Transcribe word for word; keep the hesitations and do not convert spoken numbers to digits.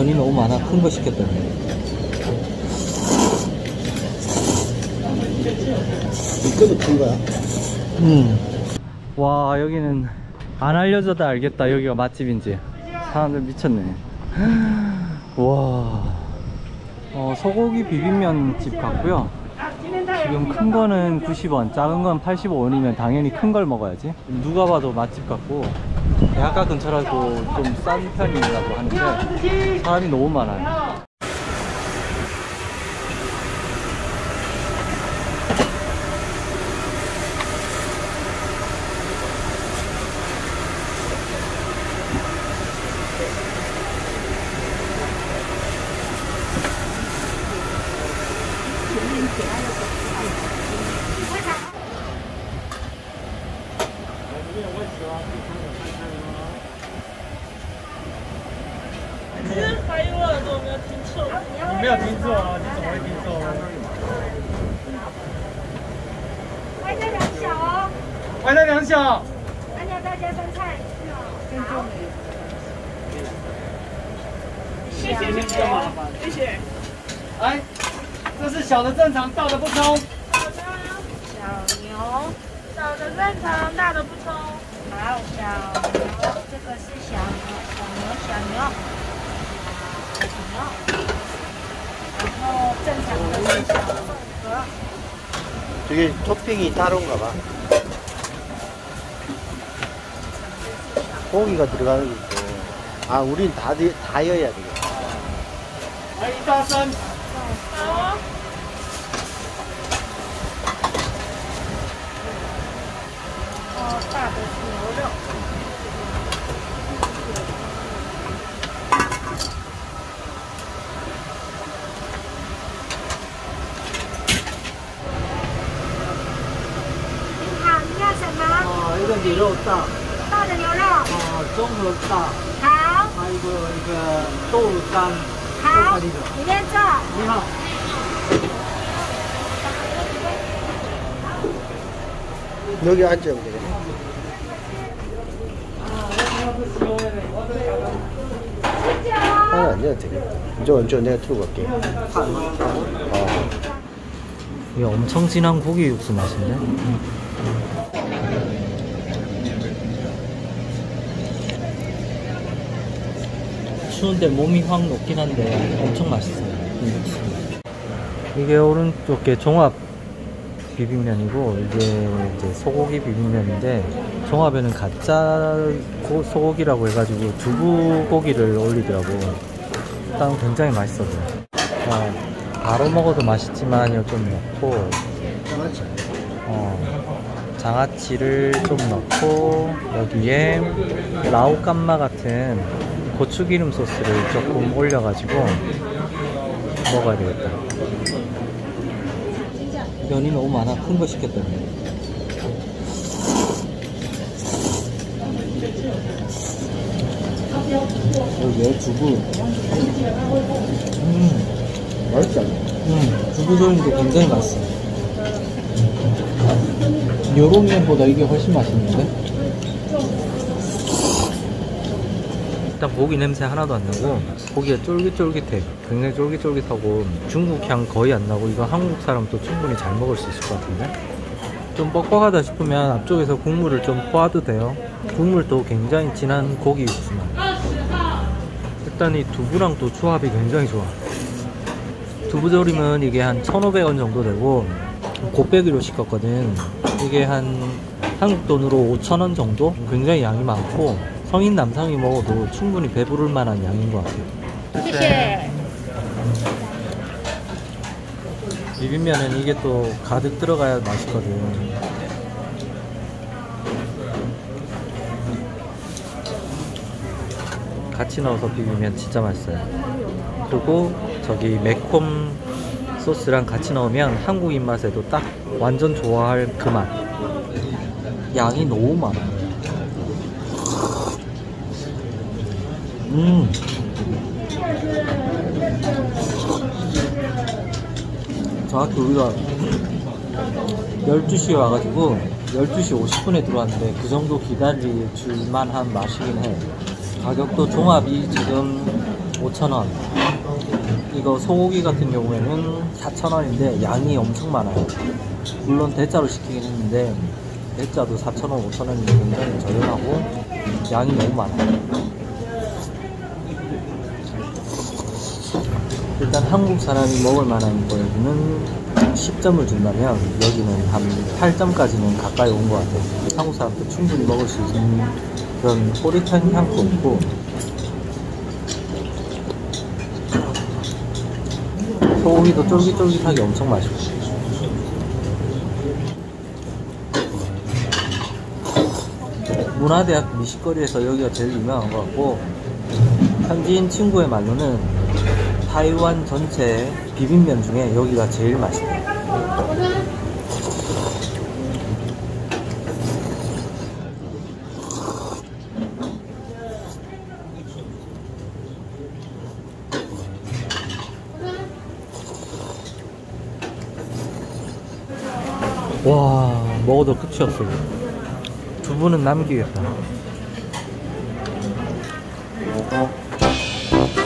면이 너무 많아. 큰 거 시켰더니. 이것도 큰 거야? 음. 와, 여기는 안 알려줘도 알겠다. 여기가 맛집인지. 사람들 미쳤네. 와. 어, 소고기 비빔면 집 같고요. 지금 큰 거는 구십 원, 작은 건 팔십오 원이면 당연히 큰 걸 먹어야지. 누가 봐도 맛집 같고, 대학가 근처라고 좀 싼 편이라고 하는데 사람이 너무 많아요. 没有听错啊，你怎么会听错？ 外带两小哦， 外带两小。 那你要不要加生菜？好，谢谢谢谢谢谢。 来，这是小的正常，大的不冲。 好的，小牛，小的正常，大的不冲。好，小牛，这个是小牛，小牛，小牛，小牛。 然后正常的是小凤格。 저게 토핑이 따로인가 봐. 고기가 들어가는 게 있고. 아, 우린 다, 다 여야 돼. 来一大升。 好。哦，大的是牛肉。 一个牛肉大， 大的牛肉， 哦，综合大， 好， 还有一个一个豆干， 好，里面这， 你好， 여기 앉으면 되겠네. 하나 앉아도 되겠다. 저, 저 내가 틀고 갈게. 어. 이게 엄청 진한 고기 육수 맛인데? 추운데 몸이 확 녹긴 한데 엄청 맛있어요. 이 육수. 이게 오른쪽 게 종합 비빔면이고 이게 이제 소고기 비빔면인데 종합에는 가짜 고, 소고기라고 해가지고 두부 고기를 올리더라고. 일단 굉장히 맛있어 보여. 어, 바로 먹어도 맛있지만 이거 좀 넣고 어, 장아찌를 좀 넣고 여기에 라오깐마 같은 고추기름 소스를 조금 올려가지고 먹어야 되겠다. 면이 너무 많아. 큰 거 시켰더니. 여기 두부. 음, 맛있지 않아? 음, 두부 조림도 굉장히 맛있어. 요롱면보다 이게 훨씬 맛있는데? 일단 고기 냄새 하나도 안 나고 고기가 쫄깃쫄깃해. 굉장히 쫄깃쫄깃하고 중국 향 거의 안 나고 이거 한국 사람도 충분히 잘 먹을 수 있을 것 같은데? 좀 뻑뻑하다 싶으면 앞쪽에서 국물을 좀 퍼와도 돼요. 국물도 굉장히 진한 고기 육수만. 일단 이 두부랑 또 조합이 굉장히 좋아. 두부조림은 이게 한 천오백 원 정도 되고 곱빼기로 시켰거든. 이게 한 한국 돈으로 오천 원 정도? 굉장히 양이 많고 성인 남성이 먹어도 충분히 배부를 만한 양인 것 같아요. 谢谢. 비빔면은 이게 또 가득 들어가야 맛있거든. 같이 넣어서 비비면 진짜 맛있어요. 그리고 저기 매콤 소스랑 같이 넣으면 한국 입맛에도 딱 완전 좋아할 그 맛. 양이 너무 많아요. 음. 정확히 우리가 열두 시에 와가지고 열두 시 오십 분에 들어왔는데 그 정도 기다릴 줄만한 맛이긴 해. 가격도 종합이 지금 오천 원. 이거 소고기 같은 경우에는 사천 원인데 양이 엄청 많아요. 물론 대짜로 시키긴 했는데 대짜도 사천 원, 오천 원이면 굉장히 저렴하고 양이 너무 많아요. 일단 한국 사람이 먹을 만한 거에는 십 점을 준다면 여기는 한 팔 점까지는 가까이 온 것 같아요. 한국 사람도 충분히 먹을 수 있는 그런 꼬릿한 향도 없고 소고기도 쫄깃쫄깃하게 엄청 맛있고 문화대학 미식거리에서 여기가 제일 유명한 것 같고 현지인 친구의 말로는 타이완 전체 비빔면 중에 여기가 제일 맛있대요. 와, 먹어도 끝이 없어요. 두 분은 남기겠다.